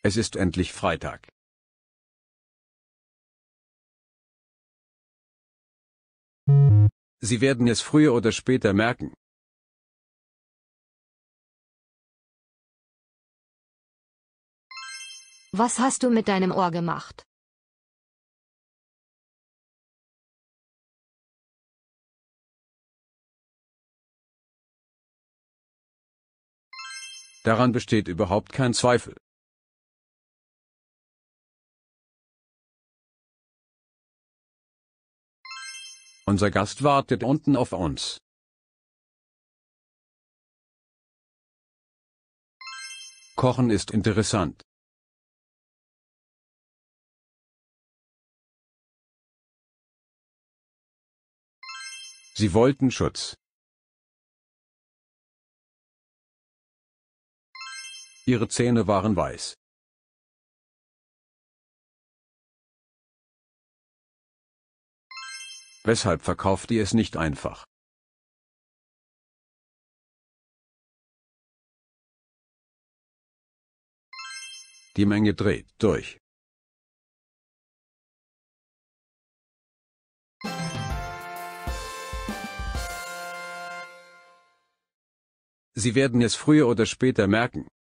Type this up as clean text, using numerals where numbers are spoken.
Es ist endlich Freitag. Sie werden es früher oder später merken. Was hast du mit deinem Ohr gemacht? Daran besteht überhaupt kein Zweifel. Unser Gast wartet unten auf uns. Kochen ist interessant. Sie wollten Schutz. Ihre Zähne waren weiß. Weshalb verkauft ihr es nicht einfach? Die Menge dreht durch. Sie werden es früher oder später merken.